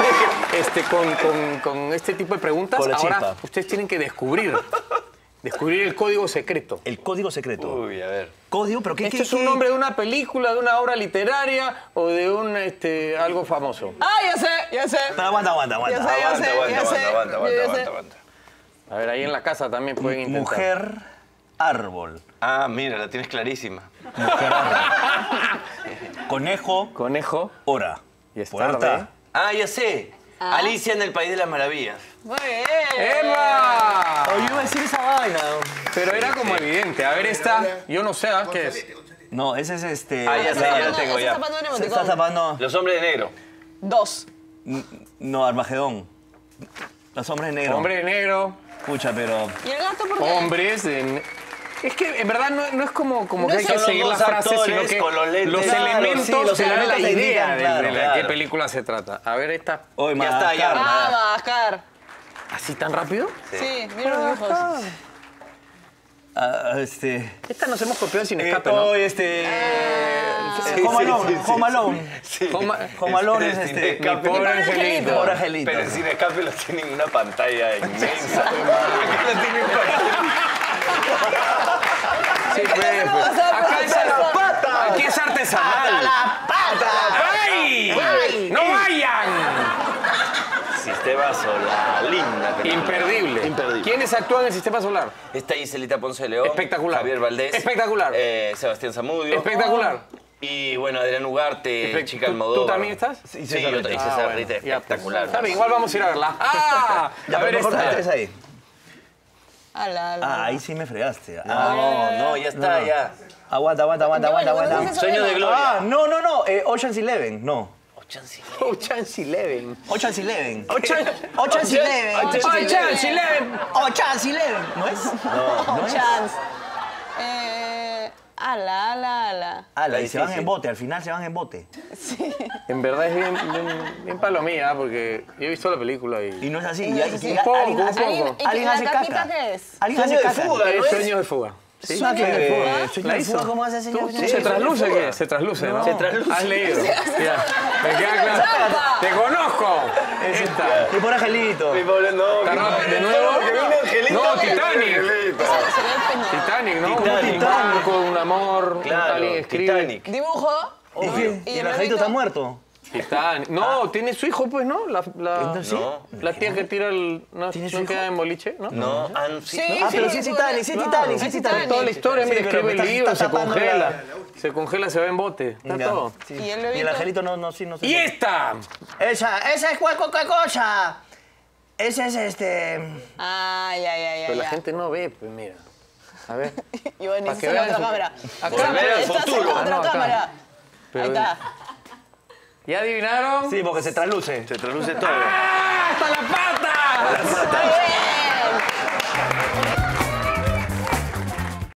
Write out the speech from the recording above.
con este tipo de preguntas, Con la ahora chispa. ustedes tienen que descubrir el código secreto. El código secreto. Uy, a ver. ¿Código? ¿Pero qué? ¿Esto es un nombre de una película, de una obra literaria o de un algo famoso? Ah, ya sé. No, aguanta. Ya sé. Aguanta. A ver, ahí en la casa también pueden intentar. Mujer, árbol. Ah, mira, la tienes clarísima. Mujer, árbol. Conejo, Conejo. hora. Y es Puerta. tarde. Ah, ya sé. Alicia en el País de las Maravillas. Muy bien. ¡Eva! Oh, yo iba a decir esa vaina. Pero era como evidente. A ver, esta, yo no sé, ¿qué es? No, ese es Ah, ya sé, ya tengo Está ya. tapando un Se emoticón. está tapando. Los hombres de negro. 2. No, Armagedón. Los hombres negros. Hombre de negro, Escucha, pero. ¿Y el gato por qué? hombres de... Es que en verdad no es como que hay son que los seguir la dos frase, sino actores que con los lentes. los Claro, elementos sí, los te dan la elementos te idea indican, de claro, de qué claro. película se trata. A ver, esta... Hoy Ya está, ya. Madagascar. ¿Así tan rápido? Sí, mira los dibujos. Esta nos hemos copiado sin escape, ¿no? Hoy Home Alone. Sí. Home Alone es Sin escape. Mi pobre angelito. Pobre angelito. Pero sin escape lo tienen en una pantalla inmensa. Acá lo tienen en Sí, pues. Aquí es artesanal. ¡La pata! ¡Ay! ¡No vayan! Sistema Solar. Linda película. Imperdible. Imperdible. ¿Quiénes actúan en el Sistema Solar? Está Giselita Ponce de León. Espectacular. Javier Valdés. Espectacular. Sebastián Zamudio. Espectacular. Y bueno, Adrián Ugarte, Chica ¿Tú Almodóvar. también estás? Sí, César yo Rita. te hice Ah, esa bueno, Rita ya, pues. espectacular. Está bien, igual vamos a ir a verla. ¡Ah! Ya, A ver pero mejor esta. es ahí. Ala. Ahí sí me fregaste. No, ya está, ya. Aguanta. Sueño de gloria. No. Ocean's Eleven, no. Ocean's Eleven. Ocean's Eleven. Ocean's Eleven. ¿No es? No es. Chance. Ala. Ala, y se van difícil. en bote, al final se van en bote. En verdad es bien palomía, porque yo he visto la película y... Y no es así. No es así. Un poco, alguien un hace- poco. ¿Y alguien la hace capita caca. qué es? Alguien hace Sueño de caca. fuga, ¿no es? Sueño de fuga. ¿Sí? Sueño de fuga. ¿La Sueño de hizo? fuga, ¿cómo hace, señor? ¿Se trasluce qué? Se trasluce, ¿no? Se trasluce. Has leído. Ya. Me queda claro. ¡Te conozco! Esta. Mi pobre angelito. Mi pobre, no. ¿Está rápido? ¿De nuevo? Que viene Angelito. No, Titanic. Angelito. Titanic, ¿no? Titanic. Un barco, un amor, Claro, alguien escribe. Titanic. Dibujo. ¿Y qué? ¿Y el angelito está muerto? Titanic. No, tiene su hijo, pues, ¿no? Entonces, No. La tía que tira el... ¿No, ¿Tiene su no hijo? queda en boliche? ¿no? No, sí. Sí, pero sí es Titanic, sí es Titanic, sí es Titanic. Toda la historia, mira, Sí, pero escribe me el estás- libro, estás se tapando congela. la- Se congela, se va en bote. Está Ya, todo. sí. ¿Y el Y el bebito? angelito no sé. ¡Y esta! Esa es cualquier cosa. Ese es Ah, ya. Pero la gente no ve, pues mira. A ver. Iván, Pa' que esa es la vean otra su- cámara. Acá. Volver al Esta es futuro. la otra Ah, no, acá. cámara. Pero- Ahí está. ¿Ya adivinaron? Sí, porque se trasluce. Se traduce todo. ¡Ah! ¡Hasta la pata! Muy bien.